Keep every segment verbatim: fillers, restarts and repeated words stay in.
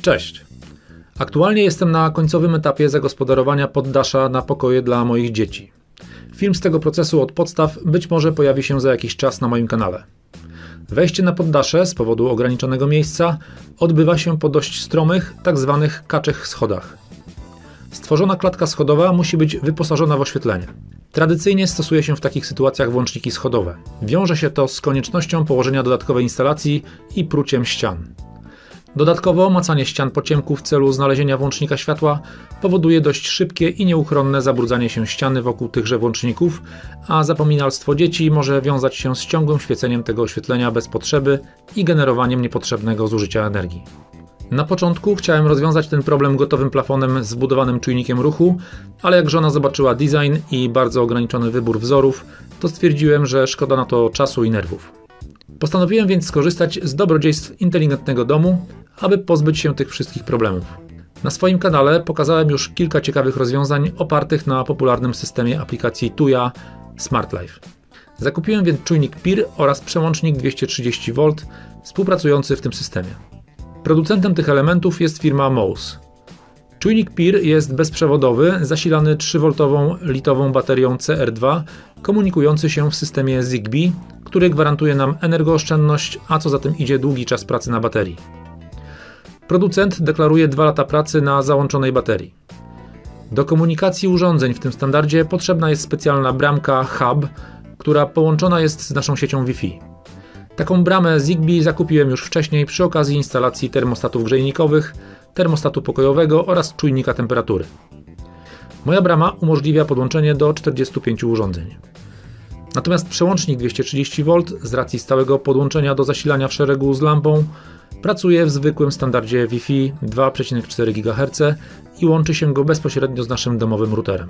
Cześć! Aktualnie jestem na końcowym etapie zagospodarowania poddasza na pokoje dla moich dzieci. Film z tego procesu od podstaw być może pojawi się za jakiś czas na moim kanale. Wejście na poddasze z powodu ograniczonego miejsca odbywa się po dość stromych, tak zwanych kaczych schodach. Stworzona klatka schodowa musi być wyposażona w oświetlenie. Tradycyjnie stosuje się w takich sytuacjach włączniki schodowe. Wiąże się to z koniecznością położenia dodatkowej instalacji i pruciem ścian. Dodatkowo macanie ścian po ciemku w celu znalezienia włącznika światła powoduje dość szybkie i nieuchronne zabrudzanie się ściany wokół tychże włączników, a zapominalstwo dzieci może wiązać się z ciągłym świeceniem tego oświetlenia bez potrzeby i generowaniem niepotrzebnego zużycia energii. Na początku chciałem rozwiązać ten problem gotowym plafonem z wbudowanym czujnikiem ruchu, ale jak żona zobaczyła design i bardzo ograniczony wybór wzorów, to stwierdziłem, że szkoda na to czasu i nerwów. Postanowiłem więc skorzystać z dobrodziejstw inteligentnego domu, aby pozbyć się tych wszystkich problemów. Na swoim kanale pokazałem już kilka ciekawych rozwiązań opartych na popularnym systemie aplikacji Tuya SmartLife. Zakupiłem więc czujnik P I R oraz przełącznik dwieście trzydzieści wolt współpracujący w tym systemie. Producentem tych elementów jest firma Mouse. Czujnik P I R jest bezprzewodowy, zasilany trzywoltową litową baterią C R dwa, komunikujący się w systemie Zigbee, który gwarantuje nam energooszczędność, a co za tym idzie długi czas pracy na baterii. Producent deklaruje dwa lata pracy na załączonej baterii. Do komunikacji urządzeń w tym standardzie potrzebna jest specjalna bramka hub, która połączona jest z naszą siecią Wi-Fi. Taką bramę Zigbee zakupiłem już wcześniej przy okazji instalacji termostatów grzejnikowych, termostatu pokojowego oraz czujnika temperatury. Moja brama umożliwia podłączenie do czterdziestu pięciu urządzeń. Natomiast przełącznik dwieście trzydzieści wolt z racji stałego podłączenia do zasilania w szeregu z lampą pracuje w zwykłym standardzie Wi-Fi dwa przecinek cztery gigaherca i łączy się go bezpośrednio z naszym domowym routerem.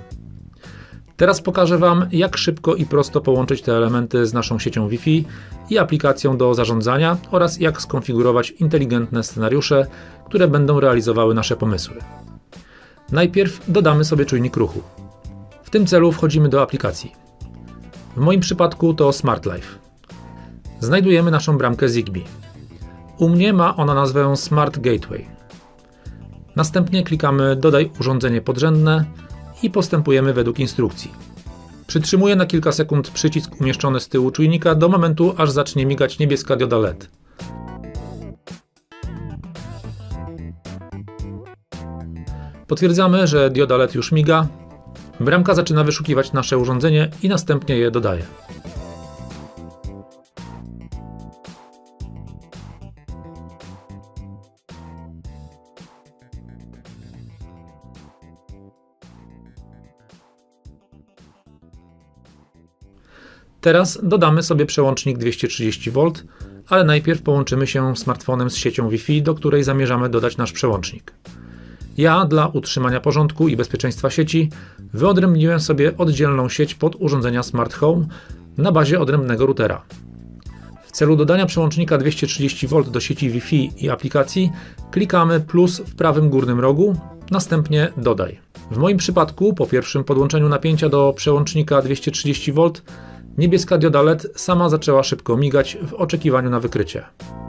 Teraz pokażę Wam, jak szybko i prosto połączyć te elementy z naszą siecią Wi-Fi i aplikacją do zarządzania oraz jak skonfigurować inteligentne scenariusze, które będą realizowały nasze pomysły. Najpierw dodamy sobie czujnik ruchu. W tym celu wchodzimy do aplikacji. W moim przypadku to SmartLife. Znajdujemy naszą bramkę Zigbee. U mnie ma ona nazwę Smart Gateway. Następnie klikamy Dodaj urządzenie podrzędne i postępujemy według instrukcji. Przytrzymuję na kilka sekund przycisk umieszczony z tyłu czujnika do momentu, aż zacznie migać niebieska dioda L E D. Potwierdzamy, że dioda L E D już miga. Bramka zaczyna wyszukiwać nasze urządzenie i następnie je dodaje. Teraz dodamy sobie przełącznik dwieście trzydzieści wolt, ale najpierw połączymy się smartfonem z siecią Wi-Fi, do której zamierzamy dodać nasz przełącznik. Ja, dla utrzymania porządku i bezpieczeństwa sieci, wyodrębniłem sobie oddzielną sieć pod urządzenia Smart Home na bazie odrębnego routera. W celu dodania przełącznika dwieście trzydzieści wolt do sieci Wi-Fi i aplikacji klikamy plus w prawym górnym rogu, następnie dodaj. W moim przypadku, po pierwszym podłączeniu napięcia do przełącznika dwieście trzydzieści wolt, niebieska dioda L E D sama zaczęła szybko migać w oczekiwaniu na wykrycie.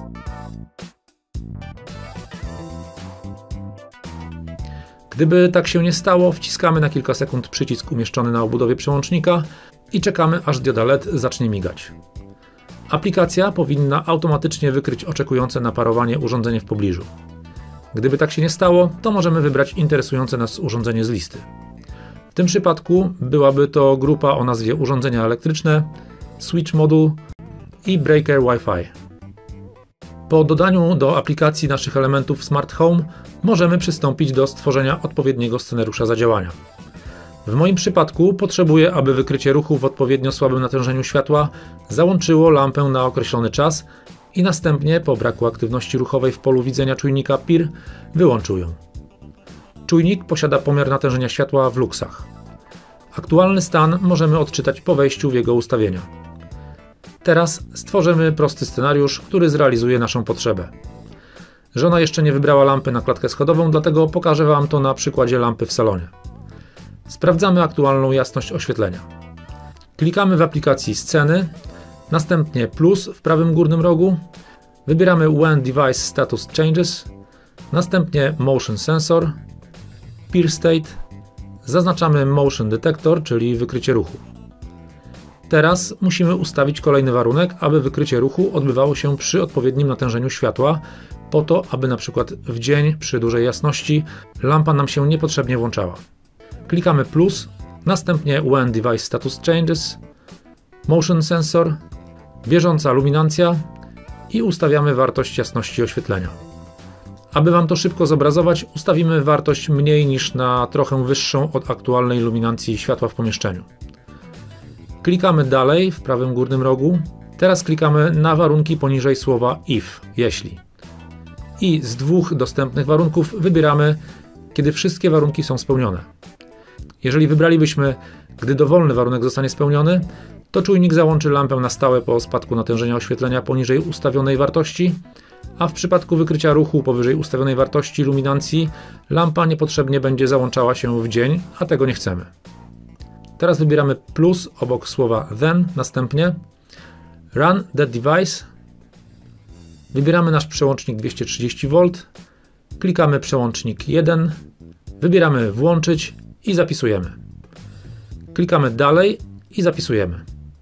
Gdyby tak się nie stało, wciskamy na kilka sekund przycisk umieszczony na obudowie przełącznika i czekamy, aż dioda L E D zacznie migać. Aplikacja powinna automatycznie wykryć oczekujące na parowanie urządzenie w pobliżu. Gdyby tak się nie stało, to możemy wybrać interesujące nas urządzenie z listy. W tym przypadku byłaby to grupa o nazwie urządzenia elektryczne, switch module i breaker Wi-Fi. Po dodaniu do aplikacji naszych elementów Smart Home możemy przystąpić do stworzenia odpowiedniego scenariusza zadziałania. W moim przypadku potrzebuję, aby wykrycie ruchu w odpowiednio słabym natężeniu światła załączyło lampę na określony czas i następnie, po braku aktywności ruchowej w polu widzenia czujnika P I R, wyłączył ją. Czujnik posiada pomiar natężenia światła w luksach. Aktualny stan możemy odczytać po wejściu w jego ustawienia. Teraz stworzymy prosty scenariusz, który zrealizuje naszą potrzebę. Żona jeszcze nie wybrała lampy na klatkę schodową, dlatego pokażę Wam to na przykładzie lampy w salonie. Sprawdzamy aktualną jasność oświetlenia. Klikamy w aplikacji Sceny, następnie plus w prawym górnym rogu, wybieramy When Device Status Changes, Następnie Motion Sensor, Peer State, zaznaczamy Motion Detector, czyli wykrycie ruchu. Teraz musimy ustawić kolejny warunek, aby wykrycie ruchu odbywało się przy odpowiednim natężeniu światła, po to, aby na przykład w dzień przy dużej jasności lampa nam się niepotrzebnie włączała. Klikamy plus, następnie When Device Status Changes, Motion Sensor, bieżąca luminancja i ustawiamy wartość jasności oświetlenia. Aby Wam to szybko zobrazować, ustawimy wartość mniej niż na trochę wyższą od aktualnej luminancji światła w pomieszczeniu. Klikamy dalej w prawym górnym rogu. Teraz klikamy na warunki poniżej słowa if, jeśli. I z dwóch dostępnych warunków wybieramy, kiedy wszystkie warunki są spełnione. Jeżeli wybralibyśmy, gdy dowolny warunek zostanie spełniony, to czujnik załączy lampę na stałe po spadku natężenia oświetlenia poniżej ustawionej wartości, a w przypadku wykrycia ruchu powyżej ustawionej wartości luminancji lampa niepotrzebnie będzie załączała się w dzień, a tego nie chcemy. Teraz wybieramy plus obok słowa then, następnie Run that device, wybieramy nasz przełącznik dwieście trzydzieści wolt, klikamy przełącznik jeden, wybieramy włączyć i zapisujemy. Klikamy dalej i zapisujemy.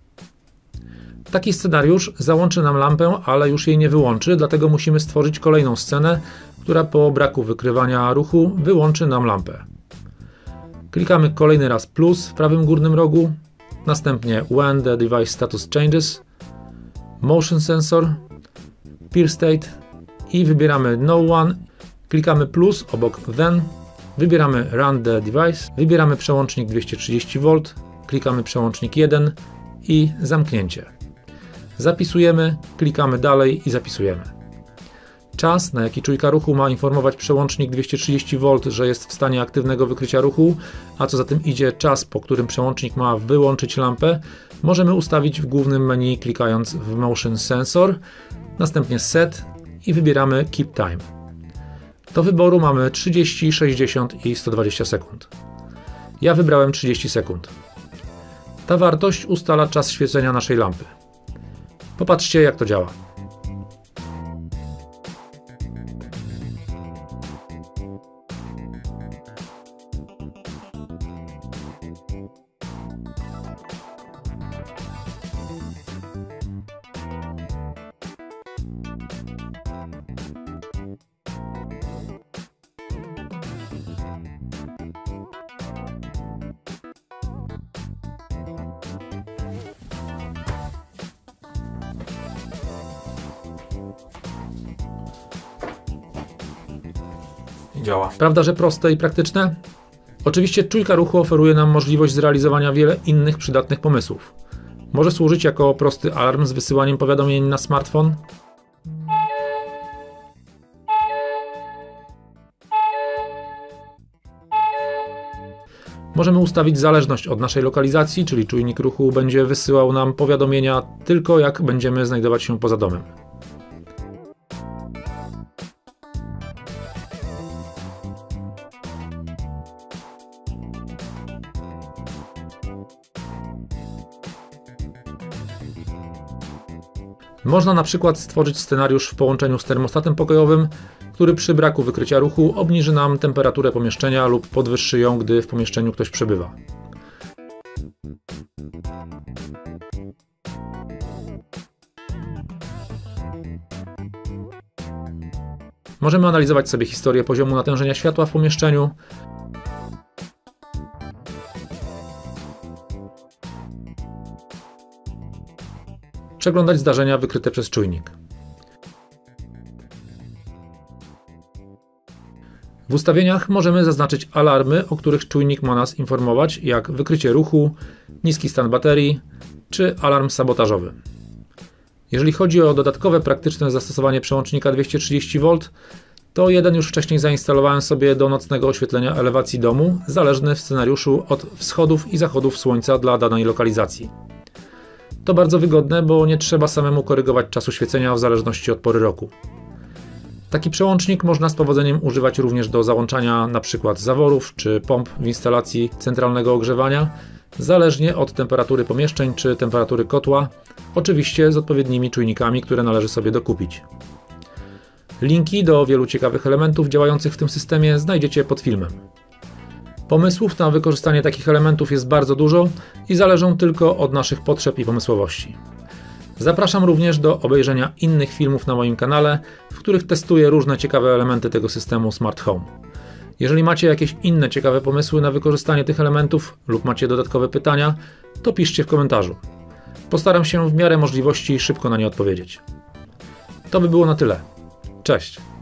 Taki scenariusz załączy nam lampę, ale już jej nie wyłączy, dlatego musimy stworzyć kolejną scenę, która po braku wykrywania ruchu wyłączy nam lampę. Klikamy kolejny raz plus w prawym górnym rogu, następnie When the Device Status Changes, Motion Sensor, Peer State i wybieramy No One, klikamy plus obok Then, wybieramy Run the Device, wybieramy przełącznik dwieście trzydzieści wolt, klikamy przełącznik jeden i zamknięcie. Zapisujemy, klikamy dalej i zapisujemy. Czas, na jaki czujka ruchu ma informować przełącznik dwieście trzydzieści wolt, że jest w stanie aktywnego wykrycia ruchu, a co za tym idzie czas, po którym przełącznik ma wyłączyć lampę, możemy ustawić w głównym menu klikając w Motion Sensor, następnie Set i wybieramy Keep Time. Do wyboru mamy trzydzieści, sześćdziesiąt i sto dwadzieścia sekund. Ja wybrałem trzydzieści sekund. Ta wartość ustala czas świecenia naszej lampy. Popatrzcie, jak to działa. Działa. Prawda, że proste i praktyczne? Oczywiście czujka ruchu oferuje nam możliwość zrealizowania wiele innych przydatnych pomysłów. Może służyć jako prosty alarm z wysyłaniem powiadomień na smartfon. Możemy ustawić zależność od naszej lokalizacji, czyli czujnik ruchu będzie wysyłał nam powiadomienia tylko jak będziemy znajdować się poza domem. Można na przykład stworzyć scenariusz w połączeniu z termostatem pokojowym, który przy braku wykrycia ruchu obniży nam temperaturę pomieszczenia lub podwyższy ją, gdy w pomieszczeniu ktoś przebywa. Możemy analizować sobie historię poziomu natężenia światła w pomieszczeniu, przeglądać zdarzenia wykryte przez czujnik. W ustawieniach możemy zaznaczyć alarmy, o których czujnik ma nas informować, jak wykrycie ruchu, niski stan baterii czy alarm sabotażowy. Jeżeli chodzi o dodatkowe praktyczne zastosowanie przełącznika dwieście trzydzieści wolt, to jeden już wcześniej zainstalowałem sobie do nocnego oświetlenia elewacji domu, zależny w scenariuszu od wschodów i zachodów słońca dla danej lokalizacji. To bardzo wygodne, bo nie trzeba samemu korygować czasu świecenia w zależności od pory roku. Taki przełącznik można z powodzeniem używać również do załączania np. zaworów czy pomp w instalacji centralnego ogrzewania, zależnie od temperatury pomieszczeń czy temperatury kotła, oczywiście z odpowiednimi czujnikami, które należy sobie dokupić. Linki do wielu ciekawych elementów działających w tym systemie znajdziecie pod filmem. Pomysłów na wykorzystanie takich elementów jest bardzo dużo i zależą tylko od naszych potrzeb i pomysłowości. Zapraszam również do obejrzenia innych filmów na moim kanale, w których testuję różne ciekawe elementy tego systemu Smart Home. Jeżeli macie jakieś inne ciekawe pomysły na wykorzystanie tych elementów lub macie dodatkowe pytania, to piszcie w komentarzu. Postaram się w miarę możliwości szybko na nie odpowiedzieć. To by było na tyle. Cześć!